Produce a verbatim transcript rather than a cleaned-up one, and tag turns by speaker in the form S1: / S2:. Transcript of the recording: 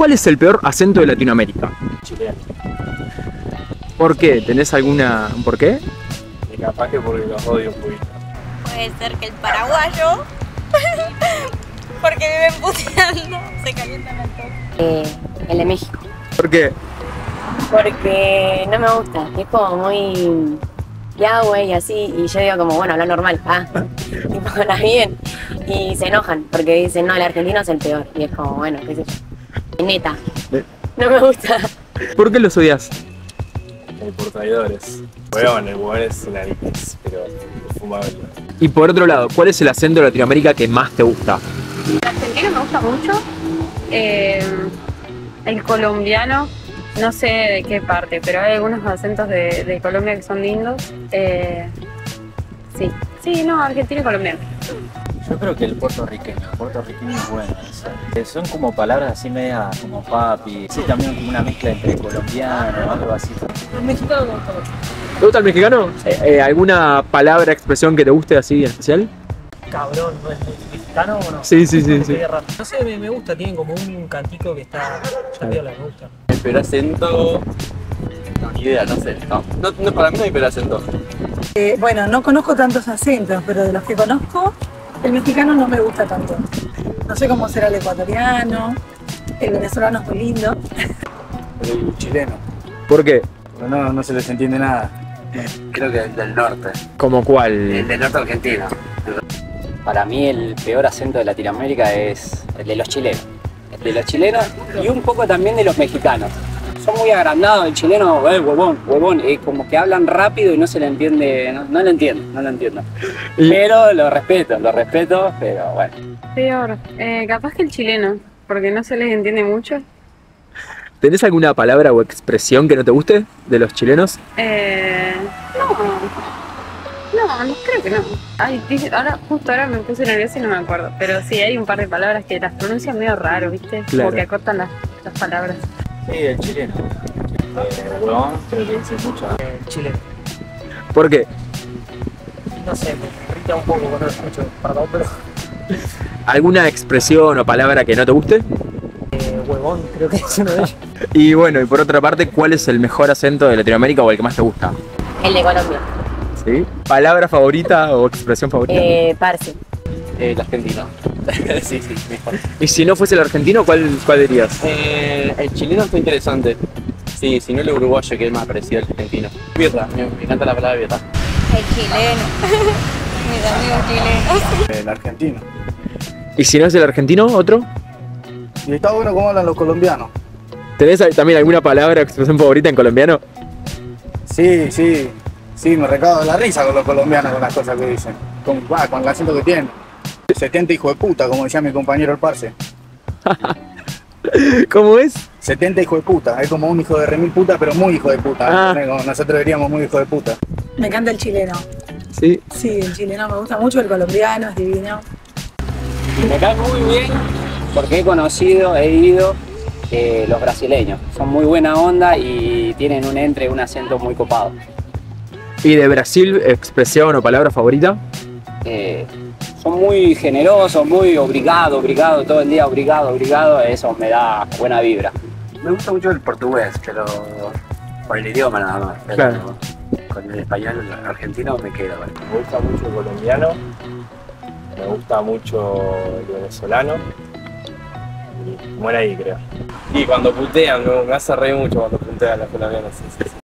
S1: ¿Cuál es el peor acento de Latinoamérica?
S2: Chileno.
S1: ¿Por qué? ¿Tenés alguna... un por qué?
S2: Y capaz que porque los odio un poquito.
S3: Puede ser que el paraguayo, porque viven puteando, se calientan al toque.
S4: Eh, el de México.
S1: ¿Por qué?
S4: Porque no me gusta, es como muy ya güey y así, y yo digo como bueno, habla normal, ah, tipo habla bien, y se enojan porque dicen no, el argentino es el peor, y es como bueno, qué sé yo, neta, no me gusta.
S1: ¿Por qué los odias?
S2: Eh, por traidores. Bueno, el hueón es una nariz, pero fumable.
S1: Y por otro lado, ¿cuál es el acento de Latinoamérica que más te gusta?
S5: El argentino me gusta mucho, eh, el colombiano, no sé de qué parte, pero hay algunos acentos de, de Colombia que son lindos. Eh, sí, sí, no, argentino y colombiano.
S6: Yo creo que el puertorriqueño, el puertorriqueño es bueno. Eso. Eh, Son como palabras así medias como papi, sí, también como una mezcla entre colombiano o algo así.
S5: El mexicano me gusta mucho.
S1: ¿Te gusta el mexicano? Eh, eh, ¿Alguna palabra, expresión que te guste así en especial?
S7: Cabrón, ¿no es mexicano o no?
S1: Sí, sí, sí, sí.
S7: No sé, me, me gusta, tienen como un cantico que está, está piola, me gusta.
S8: El peor acento, no, ni idea, no sé. No, no, no, para mí no hay peor acento.
S9: Eh, bueno, no conozco tantos acentos, pero de los que conozco, el mexicano no me gusta tanto. No sé cómo será el ecuatoriano, el venezolano es muy lindo.
S10: El chileno,
S1: ¿Por qué?
S10: no, no se les entiende nada.
S11: Creo que el del norte,
S1: ¿Como cuál?
S11: el del norte argentino.
S12: Para mí el peor acento de Latinoamérica es el de los chilenos. El de los chilenos y un poco también de los mexicanos. Son muy agrandados, el chileno, eh, huevón, huevón, es como que hablan rápido y no se le entiende, no, no lo entiendo, no lo entiendo.
S1: Y-
S12: Pero lo respeto, lo respeto, pero bueno.
S5: Peor, eh, capaz que el chileno, porque no se les entiende mucho.
S1: ¿Tenés alguna palabra o expresión que no te guste de los chilenos?
S5: Eh, no, no, no creo que no. Ay, dice- ahora, justo ahora me puse nerviosa y no me acuerdo. Pero sí, hay un par de palabras que las pronuncian medio raro, ¿viste?
S1: Claro.
S5: Como que acortan las, las palabras.
S6: Sí, el chileno.
S2: Eh, huevón, creo que dice mucho.
S7: El chileno.
S1: ¿Por qué?
S7: No sé, me irrita un poco cuando lo escucho, perdón, pero
S1: ¿Alguna expresión o palabra que no te guste?
S7: eh, huevón creo que es uno de ellos.
S1: Y bueno, y por otra parte, ¿cuál es el mejor acento de Latinoamérica o el que más te gusta?
S4: El de Colombia,
S1: ¿Sí? ¿Palabra favorita o expresión favorita?
S4: eh, parce,
S8: Eh, el argentino. Sí, sí, mejor.
S1: Y si no fuese el argentino, ¿cuál, cuál dirías?
S8: Eh, el chileno está interesante. Sí, si no el uruguayo, que es más parecido al argentino. Birra, me, me encanta la palabra birra.
S3: El chileno, mis amigos chilenos.
S10: El argentino.
S1: ¿Y si no es el argentino, otro?
S10: Y está bueno cómo hablan los colombianos.
S1: ¿Tenés también alguna palabra o expresión favorita en colombiano?
S10: Sí, sí, sí, me recago de la risa con los colombianos con las cosas que dicen. Con, bah, con el acento que tienen. setenta hijo de puta, como decía mi compañero el parce.
S1: ¿Cómo es?
S10: setenta hijo de puta, es como un hijo de remil puta, pero muy hijo de puta.
S1: Ah.
S10: Como nosotros diríamos muy hijo de puta.
S9: Me encanta el chileno.
S1: Sí.
S9: Sí, el chileno me gusta mucho, el colombiano es divino.
S12: Me cae muy bien porque he conocido, he ido eh, los brasileños. Son muy buena onda y tienen un entre, un acento muy copado.
S1: ¿Y de Brasil, expresión o palabra favorita?
S12: Eh, son muy generosos, muy obrigado, obrigado, todo el día obrigado, obrigado, eso me da buena vibra.
S11: Me gusta mucho el portugués, pero por el idioma nada más. Pero
S1: Claro.
S11: con el español el argentino me quedo. ¿Vale?
S2: Me gusta mucho el colombiano, me gusta mucho el venezolano. Y muere ahí, creo. Y cuando putean, me me hace reír mucho cuando putean los colombianos. Sí, sí, sí.